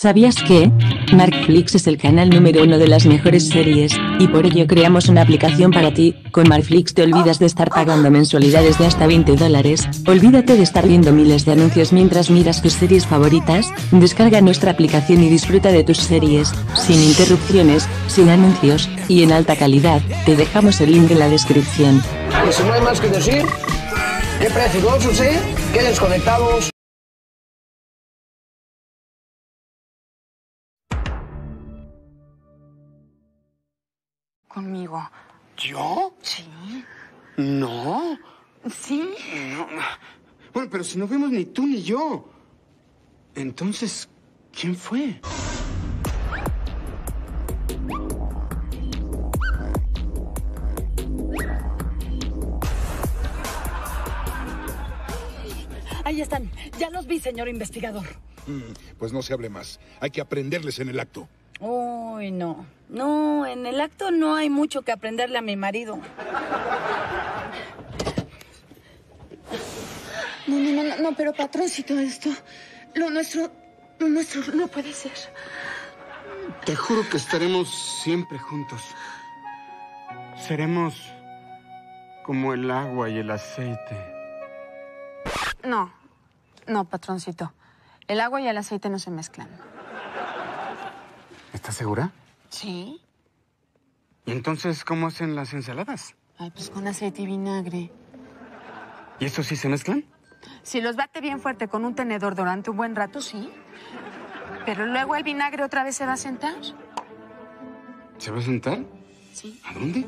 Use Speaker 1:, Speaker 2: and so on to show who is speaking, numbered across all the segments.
Speaker 1: ¿Sabías que? Markflix es el canal número 1 de las mejores series, y por ello creamos una aplicación para ti. Con Markflix te olvidas de estar pagando mensualidades de hasta $20, olvídate de estar viendo miles de anuncios mientras miras tus series favoritas. Descarga nuestra aplicación y disfruta de tus series, sin interrupciones, sin anuncios, y en alta calidad. Te dejamos el link en la descripción.
Speaker 2: Y si no hay más que decir, qué preciosos, qué desconectados.
Speaker 3: Conmigo.
Speaker 4: ¿Yo?
Speaker 3: Sí.
Speaker 4: No.
Speaker 3: Sí.
Speaker 4: No. Bueno, pero si no vemos ni tú ni yo. Entonces, ¿quién fue?
Speaker 3: Ahí están. Ya los vi, señor investigador.
Speaker 5: Pues no se hable más. Hay que aprenderles en el acto.
Speaker 3: Uy, no. No, en el acto no hay mucho que aprenderle a mi marido.
Speaker 6: No, pero patroncito, esto... Lo nuestro no puede ser.
Speaker 4: Te juro que estaremos siempre juntos. Seremos como el agua y el aceite.
Speaker 6: No, patroncito. El agua y el aceite no se mezclan.
Speaker 4: ¿Estás segura?
Speaker 6: ¿Sí?
Speaker 4: ¿Y entonces cómo hacen las ensaladas?
Speaker 6: Ay, pues con aceite y vinagre.
Speaker 4: ¿Y estos sí se mezclan?
Speaker 6: Si los bate bien fuerte con un tenedor durante un buen rato, sí. Pero luego el vinagre otra vez se va a sentar.
Speaker 4: ¿Se va a sentar?
Speaker 6: Sí.
Speaker 4: ¿A dónde?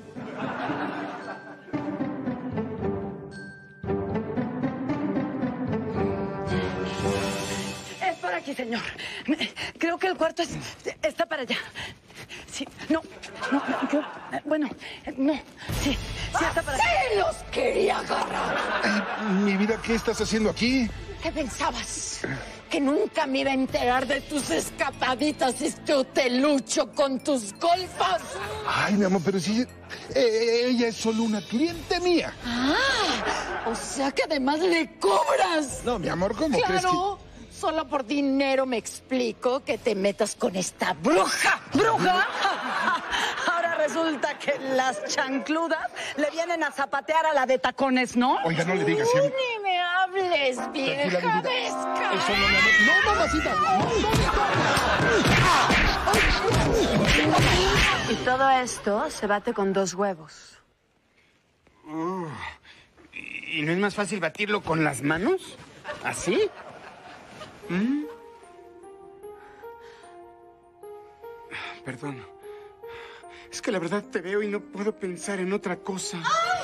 Speaker 3: Es por aquí, señor. Creo que el cuarto está para allá. Sí, no, yo... Bueno, no, sí está para allá.
Speaker 2: ¡Sí los quería agarrar!
Speaker 5: Ay, mi vida, ¿qué estás haciendo aquí?
Speaker 2: ¿Qué pensabas? ¿Que nunca me iba a enterar de tus escapaditas, hotelucho con tus golfas?
Speaker 5: Ay, mi amor, pero si ella es solo una cliente mía.
Speaker 2: Ah, o sea que además le cobras.
Speaker 5: No, mi amor, ¿cómo crees que...?
Speaker 2: Claro, solo por dinero me explico que te metas con esta bruja.
Speaker 3: ¿Bruja? Ahora resulta que las chancludas le vienen a zapatear a la de tacones, ¿no?
Speaker 5: Oiga, no le digas siempre.
Speaker 2: Ni me hables, vieja
Speaker 5: Tranquila, mi vida.
Speaker 2: descarada.
Speaker 5: Eso no, mi amor. No, mamacita.
Speaker 6: Y todo esto se bate con 2 huevos.
Speaker 4: ¿Y no es más fácil batirlo con las manos? ¿Así? Perdón. Es que la verdad te veo y no puedo pensar en otra cosa.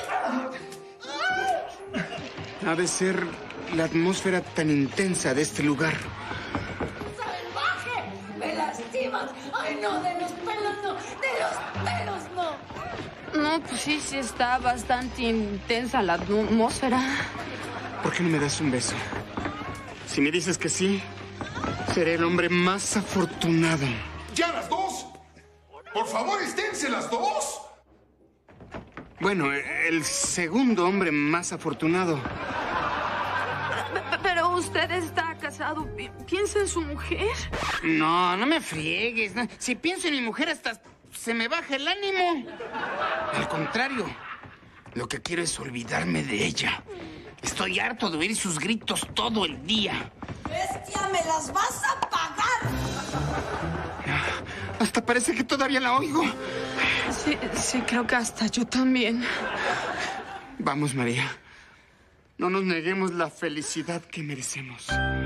Speaker 4: Ha de ser la atmósfera tan intensa de este lugar.
Speaker 2: ¡Salvaje! ¡Me lastimas! ¡Ay, no! ¡De los pelos no! ¡De los pelos no!
Speaker 6: No, pues sí está bastante intensa la atmósfera.
Speaker 4: ¿Por qué no me das un beso? Si me dices que sí, seré el hombre más afortunado.
Speaker 5: ¿Ya las dos? Por favor, esténse las dos.
Speaker 4: Bueno, el segundo hombre más afortunado.
Speaker 6: Pero usted está casado. ¿Piensa en su mujer?
Speaker 4: No me friegues. No. Si pienso en mi mujer, hasta se me baja el ánimo. Al contrario, lo que quiero es olvidarme de ella. Estoy harto de oír sus gritos todo el día.
Speaker 2: ¡Bestia, me las vas a pagar!
Speaker 4: Hasta parece que todavía la oigo.
Speaker 6: Sí, creo que hasta yo también.
Speaker 4: Vamos, María. No nos neguemos la felicidad que merecemos.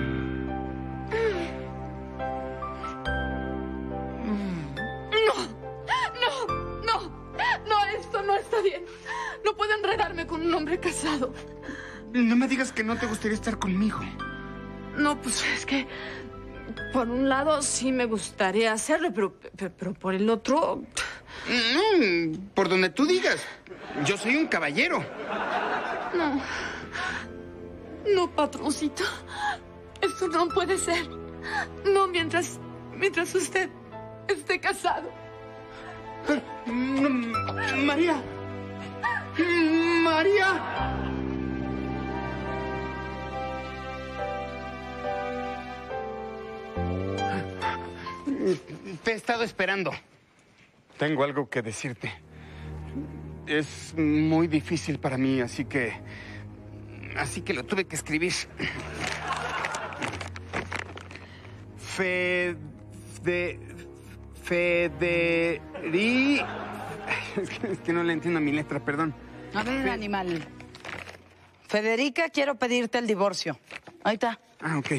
Speaker 6: No, esto no está bien. No puedo enredarme con un hombre casado.
Speaker 4: No me digas que no te gustaría estar conmigo.
Speaker 6: No, pues es que... Por un lado sí me gustaría hacerlo, pero por el otro...
Speaker 4: Por donde tú digas. Yo soy un caballero.
Speaker 6: No, patroncito. Esto no puede ser. No mientras usted esté casado.
Speaker 4: María. María. Te he estado esperando. Tengo algo que decirte. Es muy difícil para mí, así que lo tuve que escribir. Federi... Es que no le entiendo a mi letra, perdón.
Speaker 3: A ver, animal. Federica, quiero pedirte el divorcio. Ahí está.
Speaker 4: Ah, ok.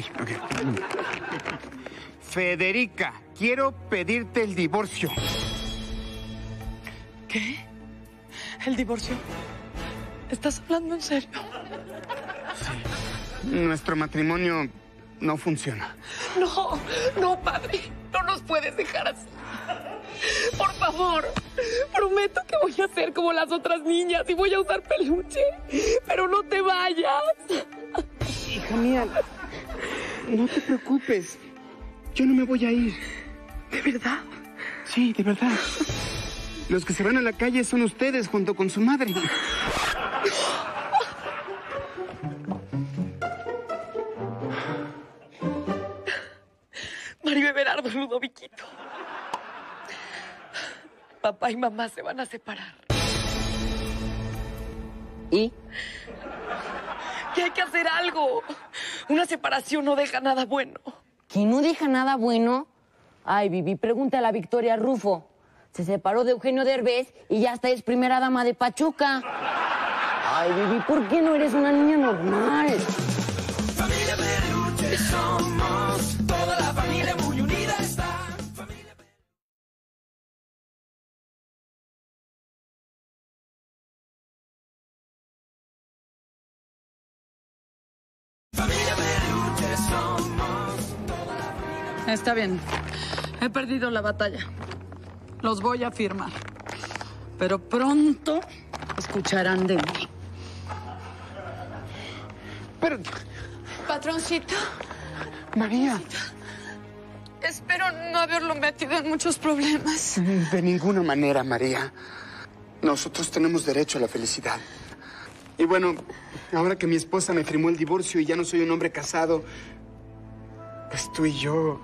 Speaker 4: Federica, quiero pedirte el divorcio.
Speaker 3: ¿Qué? ¿El divorcio? ¿Estás hablando en serio?
Speaker 4: Sí. Nuestro matrimonio no funciona.
Speaker 6: No, padre. No nos puedes dejar así. Por favor, prometo que voy a ser como las otras niñas y voy a usar peluche. Pero no te vayas.
Speaker 4: Hija mía, no te preocupes. Yo no me voy a ir.
Speaker 6: ¿De verdad?
Speaker 4: Sí, de verdad. Los que se van a la calle son ustedes junto con su madre.
Speaker 6: Mario Everardo, Ludoviquito. Papá y mamá se van a separar.
Speaker 2: ¿Y?
Speaker 6: Que hay que hacer algo. Una separación no deja nada bueno.
Speaker 2: ¿Que no deja nada bueno? Ay, Vivi, pregúntale a Victoria Rufo. Se separó de Eugenio Derbez y ya está es primera dama de Pachuca. Ay, Vivi, ¿por qué no eres una niña normal?
Speaker 7: Familia Peluche somos, toda la familia muy unida está. Familia Peluche somos, toda la familia.
Speaker 3: Está bien. He perdido la batalla. Los voy a firmar. Pero pronto escucharán de mí.
Speaker 4: Pero,
Speaker 6: Patroncito,
Speaker 4: María,
Speaker 6: espero no haberlo metido en muchos problemas.
Speaker 4: de ninguna manera, María. Nosotros tenemos derecho a la felicidad. Y bueno, ahora que mi esposa me firmó el divorcio y ya no soy un hombre casado, pues tú y yo...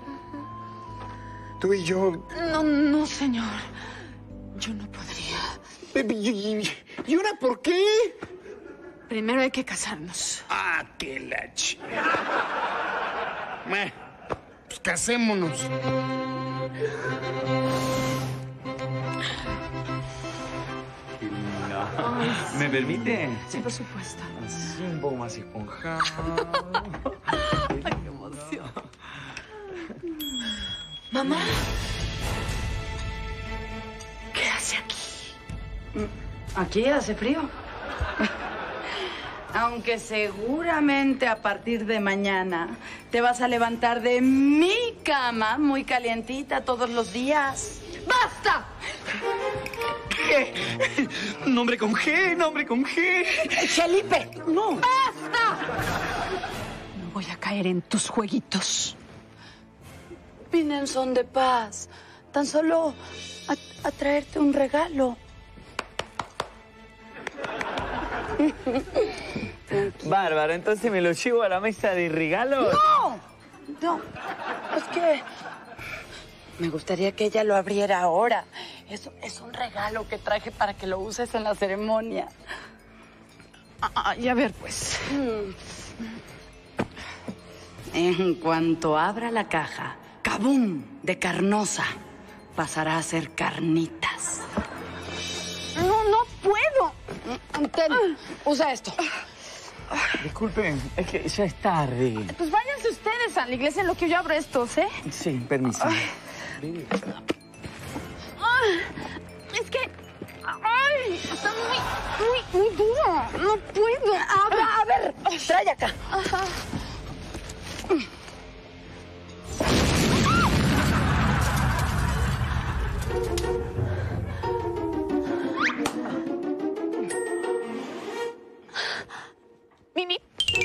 Speaker 6: No, señor. Yo no podría.
Speaker 4: ¿Y ahora por qué?
Speaker 6: Primero hay que casarnos.
Speaker 4: Ah, qué la Bueno, pues casémonos.
Speaker 8: ¿Me permite?
Speaker 6: Sí, por supuesto.
Speaker 8: Así, un poco más esponjado.
Speaker 6: Ay, qué emoción. Mamá. ¿Qué hace aquí?
Speaker 3: Aquí hace frío. Aunque seguramente a partir de mañana te vas a levantar de mi cama muy calientita todos los días. ¡Basta!
Speaker 4: ¿Qué? Nombre con G.
Speaker 3: ¡Felipe! ¡No!
Speaker 6: ¡Basta! No voy a caer en tus jueguitos.
Speaker 3: Vine en son de paz. Tan solo a traerte un regalo.
Speaker 8: Bárbaro, entonces me lo llevo a la mesa de regalos.
Speaker 3: No, es que me gustaría que ella lo abriera ahora. Es un regalo que traje para que lo uses en la ceremonia.
Speaker 6: Y a ver, pues.
Speaker 3: En cuanto abra la caja, ¡cabum!, de carnosa, pasará a ser carnitas.
Speaker 6: No puedo. Ten, usa esto.
Speaker 8: Disculpen, es que ya es tarde.
Speaker 6: Pues váyanse ustedes a la iglesia en lo que yo abro estos, ¿eh?
Speaker 8: Sí, permiso.
Speaker 6: Es que... ¡Ay! Está muy duro. No puedo.
Speaker 3: A ver, trae acá.
Speaker 6: Ajá. Mimi.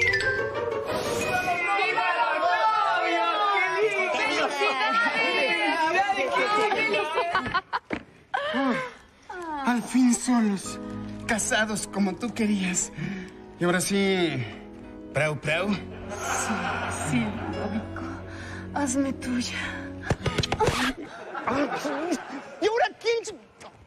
Speaker 4: Al fin solos, casados como tú querías. Y ahora sí, prau.
Speaker 6: Sí, Ludovico. Hazme tuya.
Speaker 4: ¿Y ahora quién?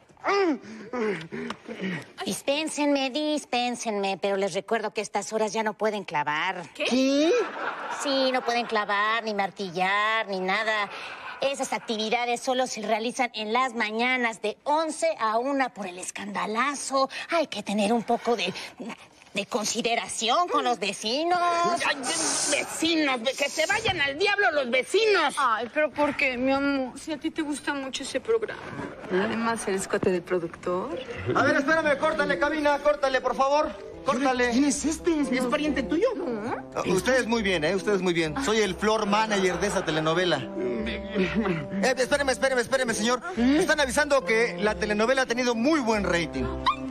Speaker 9: Dispénsenme, pero les recuerdo que a estas horas ya no pueden clavar.
Speaker 4: ¿Qué?
Speaker 9: Sí, no pueden clavar, ni martillar, ni nada. Esas actividades solo se realizan en las mañanas de 11 a 1 por el escandalazo. Hay que tener un poco de consideración con los vecinos.
Speaker 4: Ay, vecinos, que se vayan al diablo los vecinos.
Speaker 6: Ay, pero ¿por qué, mi amor? Si a ti te gusta mucho ese programa. Además, eres cuate del productor.
Speaker 10: A ver, espérame, córtale, cabina, córtale, por favor. Córtale.
Speaker 4: ¿Quién es este? ¿Es pariente tuyo?
Speaker 10: Ustedes muy bien, ustedes muy bien. Soy el floor manager de esa telenovela. Espéreme, señor. Me están avisando que la telenovela ha tenido muy buen rating.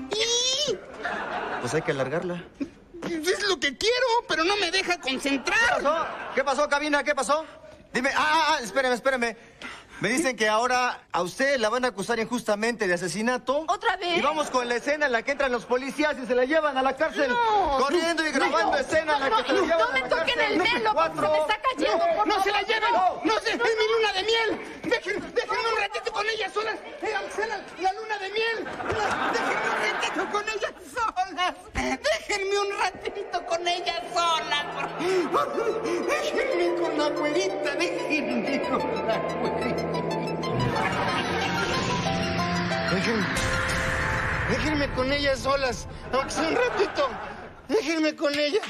Speaker 10: Pues hay que alargarla.
Speaker 4: Es lo que quiero, pero no me deja concentrar.
Speaker 10: ¿Qué pasó, cabina? ¿Qué pasó? Dime, espéreme. Me dicen que ahora a usted la van a acusar injustamente de asesinato.
Speaker 6: ¿Otra vez?
Speaker 10: Y vamos con la escena en la que entran los policías y se la llevan a la cárcel.
Speaker 6: No.
Speaker 10: Corriendo y grabando escena en la que se la llevan
Speaker 6: no
Speaker 10: a
Speaker 6: me
Speaker 10: la
Speaker 6: toquen
Speaker 10: cárcel.
Speaker 6: el velo, porque se me está cayendo. por
Speaker 4: ¡No se la
Speaker 6: favor.
Speaker 4: lleven! ¡No se! ¡Es mi luna de miel! ¡Déjenme un ratito con ella solas! ¡La luna de miel! ¡Déjenme un ratito con ella solas! ¡Déjenme un ratito con ella solas! ¡Déjenme con la güerita! ¡Déjenme con la güerita! Déjenme con ella solas, aunque sea un ratito. Déjenme con ella.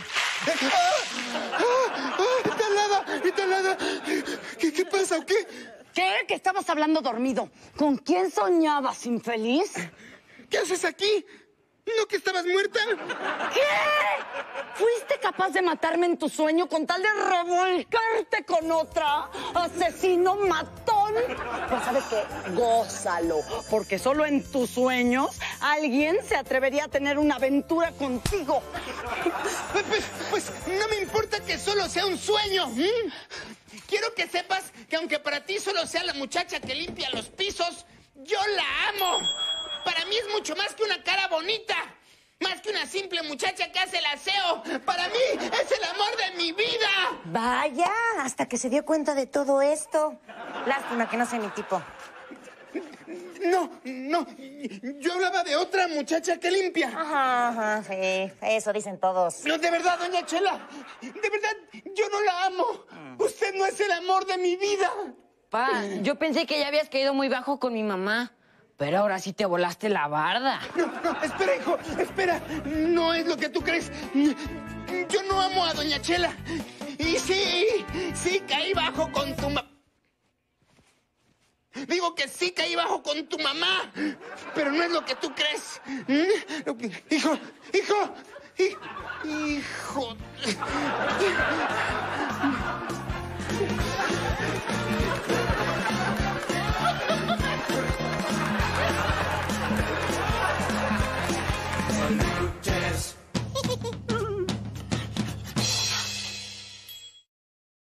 Speaker 4: ¡Está helada! ¿Qué pasa o qué?
Speaker 3: ¿Qué? Que estabas hablando dormido. ¿Con quién soñabas, infeliz?
Speaker 4: ¿Qué haces aquí? ¿No que estabas muerta?
Speaker 3: ¿Qué? ¿Fuiste capaz de matarme en tu sueño con tal de revolcarte con otra? ¡Asesino matón! Pues ¿sabes qué? Gózalo, porque solo en tus sueños alguien se atrevería a tener una aventura contigo.
Speaker 4: Pues no me importa que solo sea un sueño. Quiero que sepas que aunque para ti solo sea la muchacha que limpia los pisos, yo la amo. Para mí es mucho más que una cara bonita. Más que una simple muchacha que hace el aseo. Para mí es el amor de mi vida.
Speaker 9: Vaya, hasta que se dio cuenta de todo esto. Lástima que no sea mi tipo.
Speaker 4: No. Yo hablaba de otra muchacha que limpia.
Speaker 9: Ajá, sí. Eso dicen todos.
Speaker 4: No, de verdad, doña Chela. De verdad, yo no la amo. Usted no es el amor de mi vida.
Speaker 2: Pa, yo pensé que ya habías caído muy bajo con mi mamá. Pero ahora sí te volaste la barda.
Speaker 4: No, espera, hijo, espera. No es lo que tú crees. Yo no amo a doña Chela. Y sí caí bajo con tu mamá. Digo que sí caí bajo con tu mamá. Pero no es lo que tú crees. Hijo.